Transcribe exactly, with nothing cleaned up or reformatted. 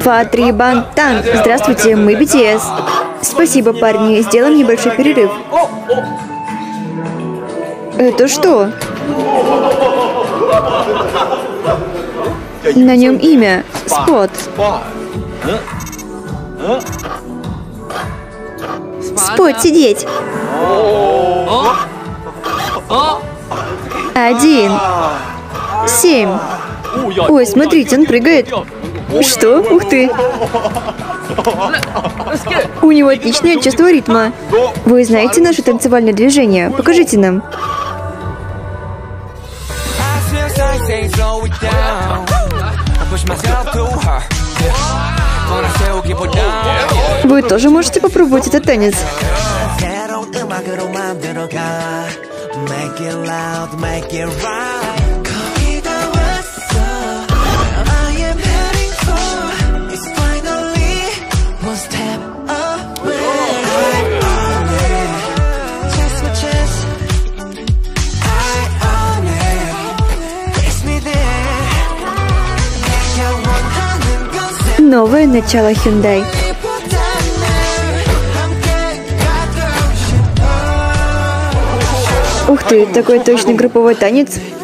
Фа-три Бантан. Здравствуйте, мы би ти эс. Спасибо, парни. Сделаем небольшой перерыв. Это что? На нем имя. Спот. Спот, сидеть. Один. Семь. Ой, смотрите, он прыгает. Что? Ух ты. У него отличное чувство ритма. Вы знаете наше танцевальное движение? Покажите нам. Вы тоже можете попробовать этот танец. Новое начало Hyundai. Ух ты, такой точный групповой танец.